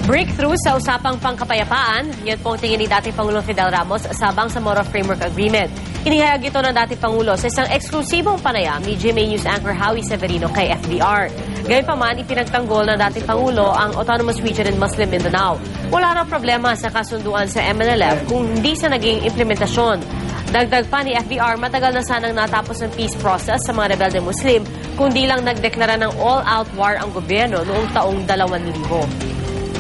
Breakthrough sa usapang pangkapayapaan, yan po ang tingin ni dating Pangulong Fidel Ramos sa Bangsamoro Framework Agreement. Inihayag ito ng dating Pangulo sa isang eksklusibong panayam ni GMA News anchor Howie Severino kay FDR. Gayunpaman, ipinagtanggol ng dating Pangulo ang Autonomous Region in Muslim Mindanao. Wala raw problema sa kasunduan sa MNLF kung hindi sa naging implementasyon. Dagdag pa ni FDR, matagal na sanang natapos ang peace process sa mga rebelde Muslim kung di lang nagdeklara ng all-out war ang gobyerno noong taong 2000.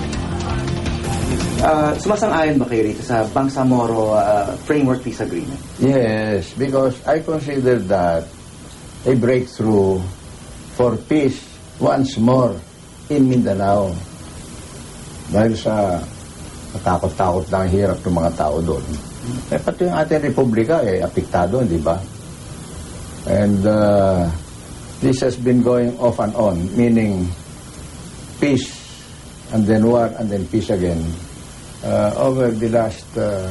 Sumasang-ayon ba kayo rito sa Bangsamoro Framework Peace Agreement? Yes, because I consider that a breakthrough for peace once more in Mindanao. Dahil sa takot-takot na ang hirap ng mga tao doon. Pati yung ating republika, apektado, di ba? And this has been going off and on, meaning peace, and then war, and then peace again. Over the last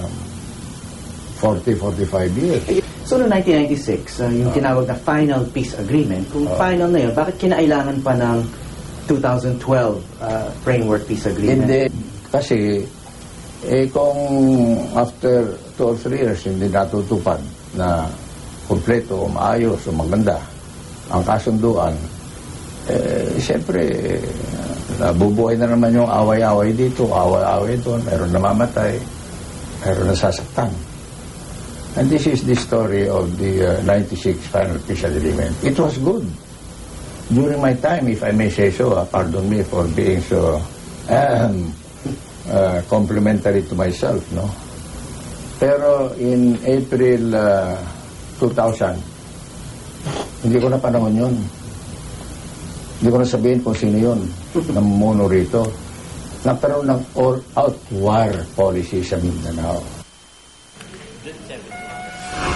40-45 years. So noong 1996, yung tinawag na Final Peace Agreement, kung final na yun, bakit kinailangan pa ng 2012 Framework Peace Agreement? Hindi, kasi kung after 2 or 3 years hindi natutupad na kumpleto, maayos o maganda ang kasunduan, siyempre bubuhay na naman yung away-away dito, away-away doon, mayroon namamatay, mayroon nasasaktan. And this is the story of the 96 Final Peace Agreement. It was good. During my time, if I may say so, pardon me for being so complimentary to myself, no? Pero in April 2000, hindi ko na panahon yun. Hindi ko na sabihin kung sino yun namumuno rito. Nagkaroon ng all-out war policy sa Mindanao.